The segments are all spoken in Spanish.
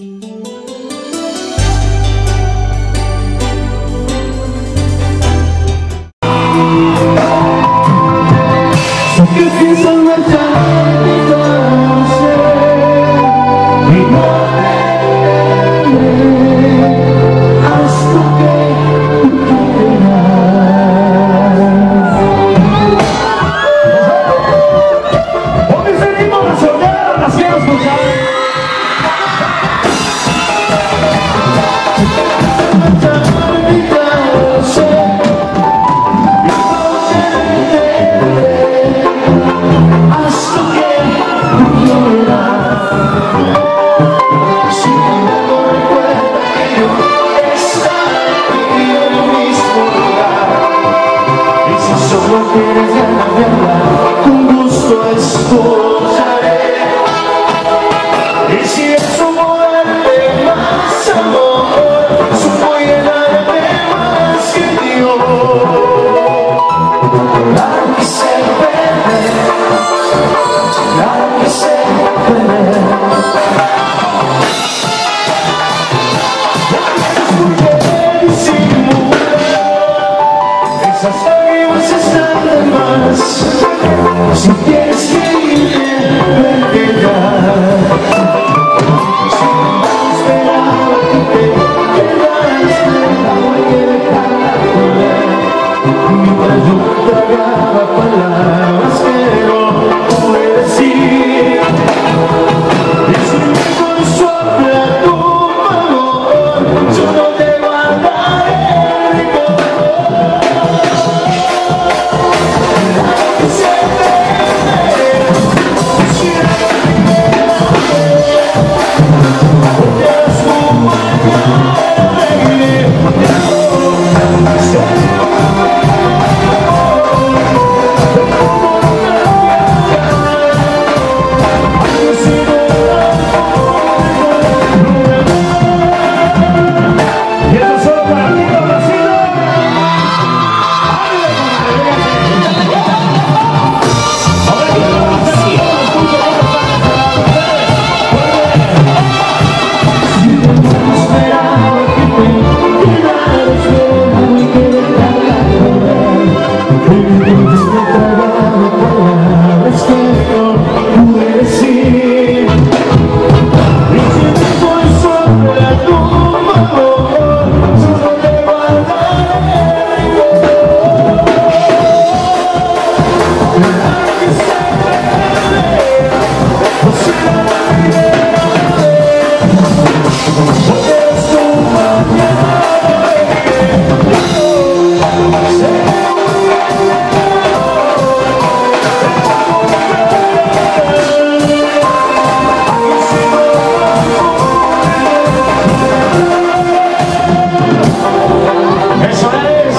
Que piensas marchar y no sé, y no haz lo que tú quieras. Hoy venimos a soñar, las quiero escuchar. Con gusto escucharé, y si eso muerde más amor, supo llenarme más que Dios. La quise perder, la quise perder. Esas lágrimas están de más. Si quieres que irte, vete ya. Si no esperaba que te quedaste, ahora hay que dejarla correr. Mientras yo tragaba palabras que no pude decir, y si me consuela tu amor, yo no te guardaré rencor.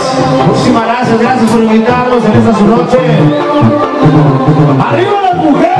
Gracias por invitarnos en esta su noche. ¡Arriba las mujeres!